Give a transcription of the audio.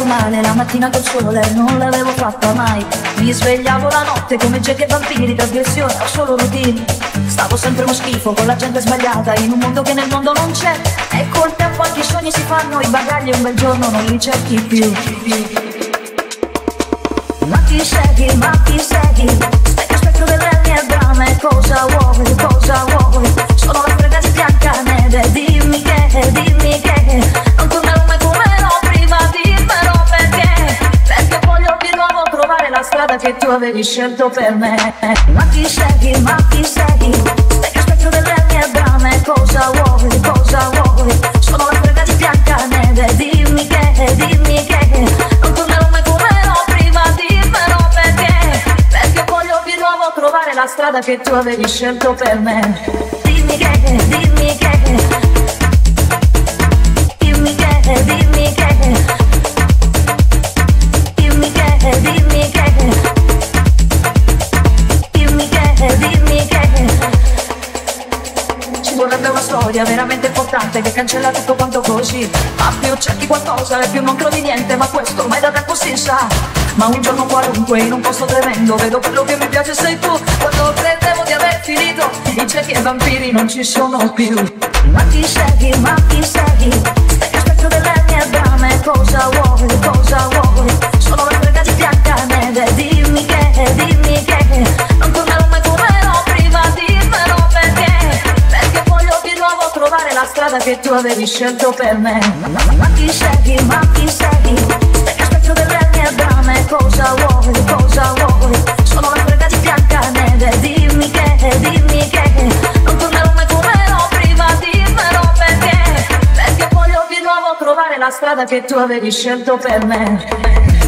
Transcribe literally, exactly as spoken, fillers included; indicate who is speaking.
Speaker 1: male la mattina col sole, non l'avevo fatta mai. Mi svegliavo la notte come Jack e vampiri, trasgressione o solo routine. Stavo sempre uno schifo con la gente sbagliata in un mondo che nel mondo non c'è. E col tempo anche i sogni si fanno, i bagagli un bel giorno non li cerchi più. Ma ti segui, ma ti segui, specchio specchio delle mie brame. Cosa vuoi, cosa vuoi? Sono la frega di Biancaneve. Dimmi che, dimmi che non tornerò mai come ero prima. Dimmelo perché, perché voglio di nuovo trovare la strada che tu avevi scelto per me. Ma ti segui, ma ti segui, specchio specchio delle mie brame. Cosa vuoi, cosa vuoi? Sono la frega di Biancaneve. Dimmi che, dimmi che non tornerò mai come ero prima. Dimmelo perché, perché voglio di nuovo trovare la strada che tu avevi scelto per me. Dimmi che, dimmi che, dimmi che, dimmi che, dimmi che, dimmi che, dimmi che, dimmi che. Ci vorrebbe una storia veramente importante che cancella tutto quanto così. Ma più cerchi qualcosa e più non trovi niente, ma questo ormai da tempo si sa. Ma un giorno qualunque in un posto tremendo vedo quello che mi piace sei tu. Quando credevo di aver finito dice che i vampiri non ci sono più. Ma ti segui, ma ti segui, specchio specchio delle mie brame. Cosa vuoi, cosa vuoi? Sono la frega di Biancaneve. Dimmi che, dimmi che non tornerò mai come ero prima. Dimmelo perché, perché voglio di nuovo trovare la strada che tu avevi scelto per me. Ma ti segui, ma ti segui, specchio specchio delle mie brame. Cosa vuoi, cosa vuoi? Sono la frega di Biancaneve. Dimmi che, dimmi che non tornerò mai come ero prima. Dimmelo perché, perché voglio di nuovo trovare la strada che tu avevi scelto per me.